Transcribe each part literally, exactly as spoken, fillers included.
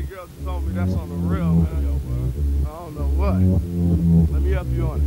girl just told me that's on the real, man. Yo, bro. I don't know what. Let me help you on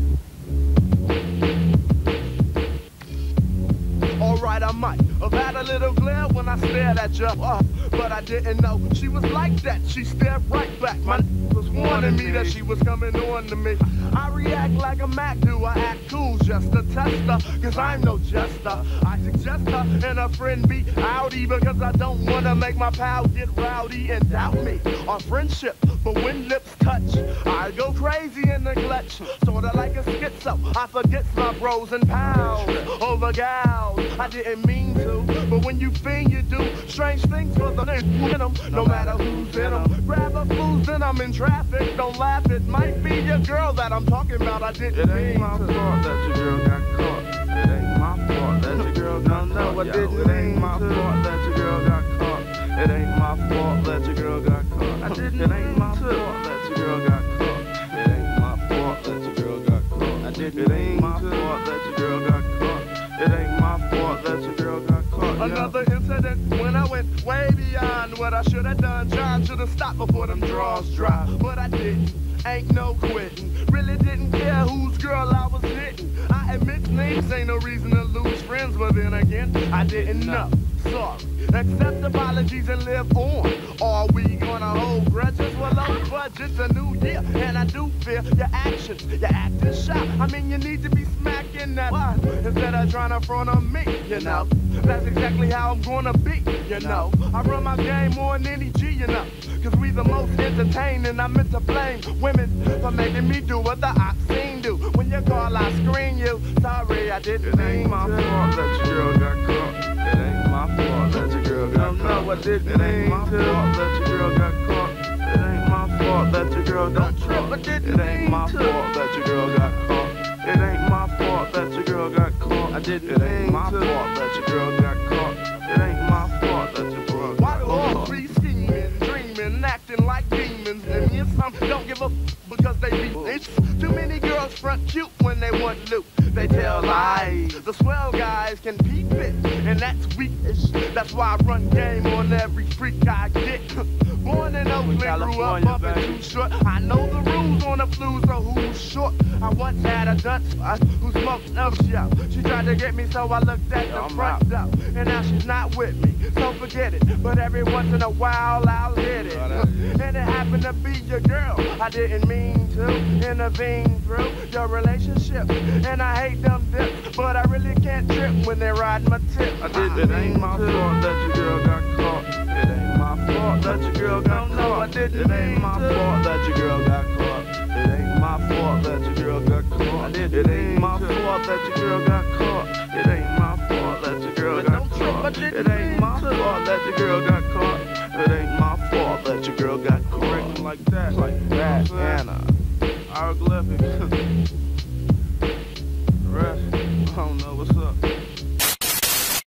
it. Alright, I might have had a little glare when I stared at you, uh, but I didn't know she was like that. She stared right back. My was warning me that she was coming on to me. I react like a Mac do. I act cool just to test her, cause I'm no jester. I suggest her and her friend be outy, because I don't wanna make my pal get rowdy and doubt me. Our friendship, but when lips touch, I go crazy in the clutch. Sorta like a schizo, I forget my bros and pals over gals. I didn't mean to, but when you fiend, you do strange things for the in them, no matter who's in them. Grab a fool's in them in traffic, don't laugh, it might be your girl that I'm talking about. I didn't It ain't my fault that your girl got caught. It ain't my fault that your girl got caught. No, I didn't It ain't my fault that your girl got caught. It ain't my fault that your girl got caught. I didn't It ain't my fault that your girl got caught. It ain't my fault that your girl got caught. I didn't It ain't my fault that your girl got caught. It ain't my fault that your girl got caught. Another incident when I went way beyond what I should have done. John should have stopped before them draws dry, but I didn't. Ain't no quitting. Really didn't care whose girl I was hitting. I admit names ain't no reason to lose friends, but then again, I didn't know. Sorry. Accept apologies and live on. Are we gonna hold grudges? Well, low budget's a new year, and I do fear your actions. You're acting shy. I mean, you need to be smacking that one instead of trying to front on me, you know. That's exactly how I'm gonna be, you know. I run my game more than any G, you know. Cause we the most entertaining. I meant to blame women for making me do what the obscene do. When you call, I screen you. Sorry, I didn't It mean ain't my to. fault that your girl got caught. It ain't my fault that your girl got No, caught. no, I didn't It ain't mean my to. fault that your girl got caught. It ain't my fault that your girl got Don't trip, I caught. didn't It ain't mean my to. fault that your girl got caught. It ain't my fault that your girl got caught. I didn't It ain't mean my to. fault that your girl got caught. It ain't my fault that your girl Why got do all caught. three scheming, dreaming, acting like demons? And me and some don't give a f because they be it's too many girls front cute when they want loot. They tell lies. The swell guys can peep it, and that's weakish. That's why I run game on every freak I get. Born in Oakland, grew up bumping too short. I know the rules on the flu, so who's short? I once had a dunce uh, who smoked no show. She tried to get me, so I looked at the front door. And now she's not with me, so forget it. But every once in a while, I'll hit it. And it happened to be your girl. I didn't mean to intervene through your relationship. And I hate them dips, but I really can't trip when they ride my tip. I did, it ain't my fault that your girl got caught. It ain't my fault that your girl got No, no, I caught. didn't It ain't mean my to. fault that your girl got caught. It ain't my fault that your girl got caught. I didn't It ain't mean my to. fault that your girl got caught. It ain't my fault that your girl But got don't trip, I caught. didn't It ain't mean my to. fault that your girl got caught. It ain't my fault that your girl got caught. Like that, Like that, Anna. Hieroglyphics.